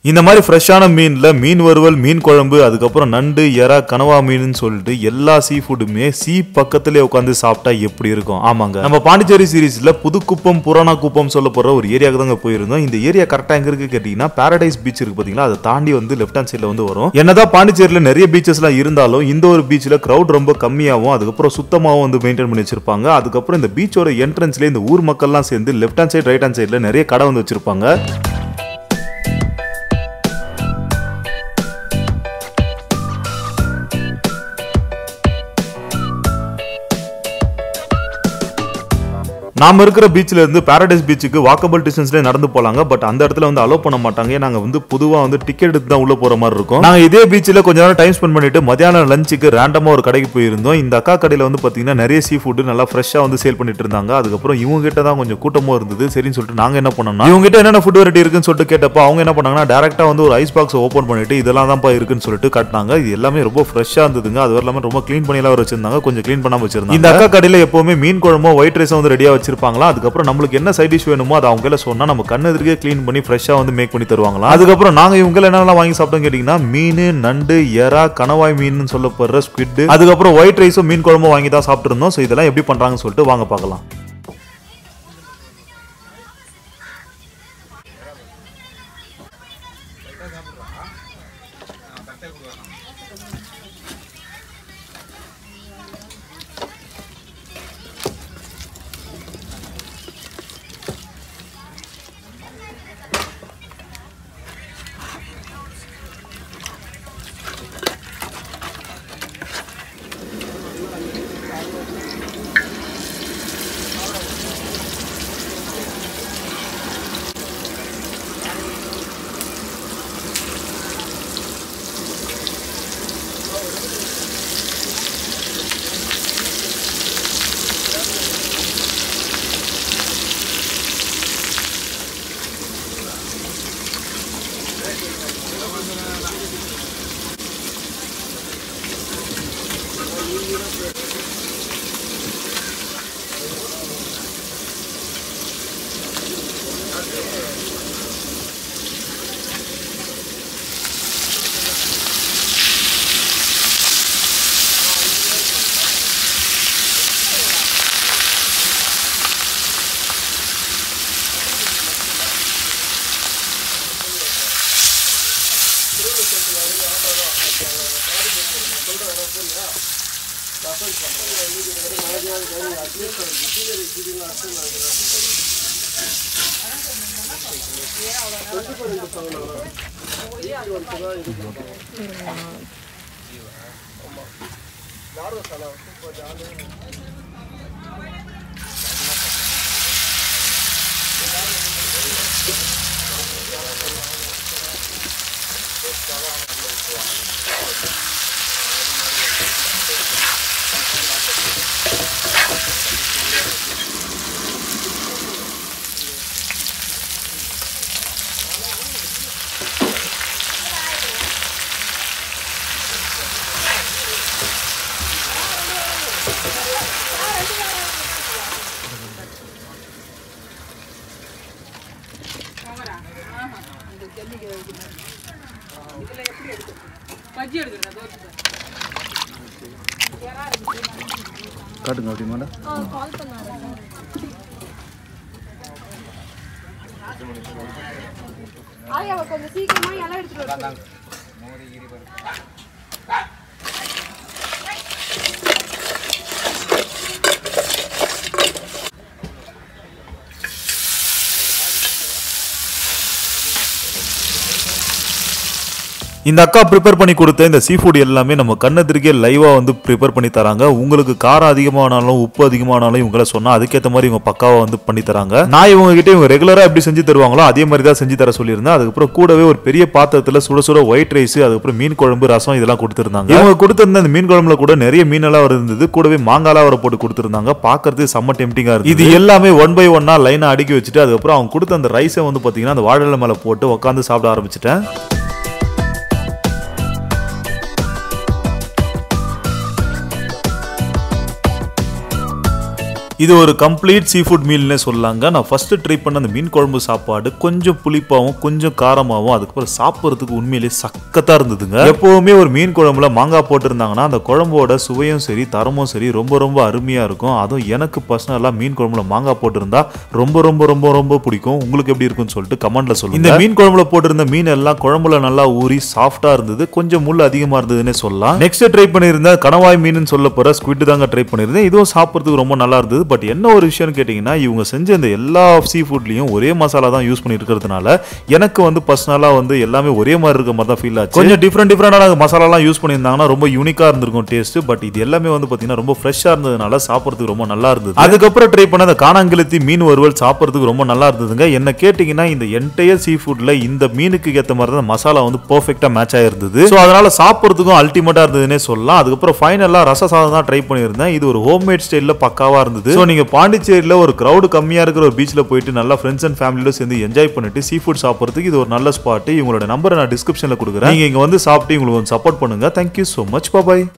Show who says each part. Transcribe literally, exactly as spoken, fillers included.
Speaker 1: இந்த மாதிரி ஃப்ரெஷ்ஷான மீன்ல மீன் வறுவல், மீன் குழம்பு, அதுக்கப்புறம் நண்டு, எறா, கனவா மீன் சொல்லிட்டு எல்லா சீ ஃபுட்டுமே சீ பக்கத்திலே உட்காந்து சாப்பிட்டா எப்படி இருக்கும்? ஆமாங்க, நம்ம பாண்டிச்சேரி சீரீஸ்ல புதுக்குப்பம், புராணா குப்பம் சொல்ல போற ஒரு ஏரியாவுக்கு தாங்க போயிருந்தோம். இந்த ஏரியா கரெக்டா எங்க இருக்கு கேட்டீங்கன்னா, பாரடைஸ் பீச் இருக்கு பாத்தீங்களா, அதை தாண்டி வந்து லெஃப்ட் ஹேண்ட் சைட்ல வந்து வரும். என்னதான் பாண்டிச்சேரியில நிறைய பீச்சஸ் எல்லாம் இருந்தாலும் இந்த ஒரு பீச்ல கிரௌட் ரொம்ப கம்மியாகவும் அதுக்கப்புறம் சுத்தமாகவும் வந்து மெயின்டைன் பண்ணி வச்சிருப்பாங்க. அதுக்கப்புறம் இந்த பீச்சோட என்ட்ரன்ஸ்ல இந்த ஊர் மக்கள்லாம் சேர்ந்து left hand side, right hand சைட்ல நிறைய கடை வந்து வச்சிருப்பாங்க. நாம இருக்கிற பீச்ல இருந்து பாரடைஸ் பீச்சுக்கு வாக்கபிள் டிஸ்டன்ஸ்ல நடந்து போலாங்க. பட் அந்த இடத்துல வந்து அலோ பண்ண மாட்டாங்க. நாங்க வந்து பொதுவா வந்து டிக்கெட் எடுத்து தான் உள்ள போற மாதிரி இருக்கும். நாங்க இதே பீச்ல கொஞ்ச நேரம் டைம் ஸ்பெண்ட் பண்ணிட்டு மத்தியானம் லஞ்சுக்கு ரேண்டமா ஒரு கடைக்கு போயிருந்தோம். இந்த அக்கா கடையில வந்து பாத்தீங்கன்னா நிறைய சீ ஃபுட் நல்லா ஃப்ரெஷ்ஷா வந்து சேல் பண்ணிட்டு இருந்தாங்க. அதுக்கப்புறம் இவங்க கிட்ட தான் கொஞ்சம் கூட்டமா இருந்தது. சரின்னு சொல்லிட்டு நாங்க என்ன பண்ணோம்னா, இவங்க கிட்ட என்னென்ன ஃபுட் வெரைட்டி இருக்குன்னு சொல்லிட்டு கேட்டப்ப அவங்க என்ன பண்ணாங்கன்னா, டைரக்டா வந்து ஒரு ஐஸ் பாக்ஸ் ஓபன் பண்ணிட்டு இதெல்லாம் தான் இருக்குன்னு சொல்லிட்டு காட்டினாங்க. இது எல்லாமே ரொம்ப ஃப்ரெஷ்ஷா இருந்ததுங்க. அது எல்லாமே ரொம்ப க்ளீன் பண்ணி எல்லாம் வச்சிருந்தாங்க. கொஞ்சம் க்ளீன் பண்ணாம வச்சிருந்தாங்க. இந்த அக்கா கடையில எப்பவுமே மீன் குழம்போ ஒயிட் ரைஸும் வந்து ரெடியா வச்சிருப்பாங்களா. அதுக்கப்புறம் நம்மளுக்கு என்ன சைட் டிஷ் வேணுமோ அதை அவங்க சொன்னா நம்ம கண்ணெதிர்க்கே க்ளீன் பண்ணி ஃப்ரெஷ்ஷா வந்து மேக் பண்ணி தருவாங்களா. அதுக்கப்புறம் நாங்க இவங்க என்னெல்லாம் வாங்கி சாப்பிட்டோம் கேட்டீங்கன்னா, மீன், நண்டு, எறா, கனவாய் மீன் சொல்லப்படுற ஸ்குவிட், அதுக்கப்புறம் ஒயிட் ரைஸும் மீன் குழம்பும் வாங்கி தான் சாப்பிட்டு இருந்தோம். ஸோ இதெல்லாம் எப்படி பண்றாங்கன்னு சொல்லிட்டு வாங்க பார்க்கலாம். காட்டுங்க அப்படி மேடம். கால் பண்ணாரு. ஆயா கொஞ்சம் சீக்கிரமா எல்லாம் எடுத்துட்டு வா. இந்த அக்கா ப்ரிப்பேர் பண்ணி கொடுத்த இந்த சீ ஃபுட் எல்லாமே நம்ம கண்ணெதிர்க்கே லைவா வந்து ப்ரிப்பேர் பண்ணி தராங்க. உங்களுக்கு காரம் அதிகமானாலும் உப்பு அதிகமானாலும் இவங்கள சொன்னா அதுக்கேற்ற மாதிரி இவங்க பக்காவா வந்து பண்ணி தராங்க. நான் இவங்க கிட்ட இவங்க ரெகுலரா எப்படி செஞ்சு தருவாங்களோ அதே மாதிரி தான் செஞ்சு தர சொல்லியிருந்தேன். அதுக்கப்புறம் கூடவே ஒரு பெரிய பாத்திரத்துல சுட சுட ஒயிட் ரைஸ், அதுக்கப்புறம் மீன் குழம்பு, ரசம் இதெல்லாம் கொடுத்துருந்தாங்க. இவங்க கொடுத்திருந்த இந்த மீன் குழம்புல கூட நிறைய மீன் எல்லாம் இருந்தது. கூடவே மாங்காலாம் வர போட்டு கொடுத்துருந்தாங்க. பாக்குறதுக்கு செம்ம டெம்டிங்கா இருக்கு. இது எல்லாமே ஒன் பை ஒன்னா லைனா அடுக்கி வச்சுட்டு அதுக்கப்புறம் அவங்க கொடுத்த அந்த ரைஸை வந்து பாத்தீங்கன்னா அந்த வாழை மேல போட்டு உட்காந்து சாப்பிட ஆரம்பிச்சிட்டேன். இது ஒரு கம்ப்ளீட் சீ ஃபுட் மீல்னே சொல்லாங்க. நான் ஃபர்ஸ்ட் ட்ரை பண்ண அந்த மீன் குழம்பு சாப்பாடு கொஞ்சம் புளிப்பாகவும் கொஞ்சம் காரமாகவும் அதுக்கப்புறம் சாப்பிட்றதுக்கு உண்மையிலேயே சக்கத்தா இருந்ததுங்க. எப்பவுமே ஒரு மீன் குழம்புல மாங்காய் போட்டிருந்தாங்கன்னா அந்த குழம்போட சுவையும் சரி தரமும் சரி ரொம்ப ரொம்ப அருமையா இருக்கும். அதுவும் எனக்கு பர்சனலா மீன் குழம்புல மாங்காய் போட்டிருந்தா ரொம்ப ரொம்ப ரொம்ப ரொம்ப பிடிக்கும். உங்களுக்கு எப்படி இருக்குன்னு சொல்லிட்டு கமெண்ட்ல சொல்லுங்க. இந்த மீன் குழம்புல போட்டிருந்த மீன் எல்லாம் குழம்புல நல்லா ஊறி சாஃப்டா இருந்தது. கொஞ்சம் முள் அதிகமா இருந்ததுன்னே சொல்லலாம். நெக்ஸ்ட் ட்ரை பண்ணியிருந்தேன் கணவாய் மீன் சொல்ல போற ஸ்குவிட் தாங்க ட்ரை பண்ணியிருந்தேன். இதுவும் சாப்பிட்றதுக்கு ரொம்ப நல்லா இருந்தது. பட் என்ன ஒரு விஷயம் கேட்டீங்கன்னா இவங்க செஞ்ச இந்த எல்லா சீ ஃபுட்லயும் ஒரே மசாலா தான் யூஸ் பண்ணி இருக்கிறதுனால எனக்கு வந்து பர்சனலா வந்து எல்லாமே ஒரே மாதிரி இருக்க மாதிரி தான் ஃபீல் ஆச்சு. கொஞ்சம் டிஃப்ரெண்ட் டிஃப்ரெண்டான மசாலாலாம் யூஸ் பண்ணியிருந்தாங்கன்னா ரொம்ப யூனிக்கா இருந்திருக்கும் டேஸ்ட். பட் இது எல்லாமே வந்து பாத்தீங்கன்னா ரொம்ப ஃப்ரெஷ்ஷா இருந்ததுனால சாப்பிட்றதுக்கு ரொம்ப நல்லா இருந்தது. அதுக்கப்புறம் ட்ரை பண்ண அந்த காணாங்கிழத்தி மீன் வறுவல் சாப்பிட்றதுக்கு ரொம்ப நல்லா இருந்ததுங்க. என்ன கேட்டீங்கன்னா இந்த என்டையர் சீ ஃபுட்ல இந்த மீனுக்கு ஏற்ற மாதிரி தான் மசாலா வந்து பெர்ஃபெக்ட்டா மேட்ச் ஆயிருந்தது. ஸோ அதனால சாப்பிட்றதுக்கும் அல்டிமேட்டா இருந்ததுன்னே சொல்லலாம். அதுக்கப்புறம் ஃபைனலா ரச சாதம் தான் ட்ரை பண்ணியிருந்தேன். இது ஒரு ஹோம்மேட் ஸ்டைல்ல பக்காவா இருந்தது. ஸோ நீங்க பாண்டிச்சேரியில ஒரு கிரௌடு கம்மியா இருக்கிற ஒரு பீச்ல போயிட்டு நல்லா ஃப்ரெண்ட்ஸ் அண்ட் ஃபேமிலியோட சேர்ந்து என்ஜாய் பண்ணிட்டு சீ ஃபுட் சாப்பிட்றதுக்கு இது ஒரு நல்ல ஸ்பாட். இவங்களோட நம்பரை நான் டிஸ்கிரிப்ஷன்ல கொடுக்குறேன். நீங்க இங்க வந்து சாப்பிட்டு உங்களுக்கு சப்போர்ட் பண்ணுங்க. Thank you so much. பாய்.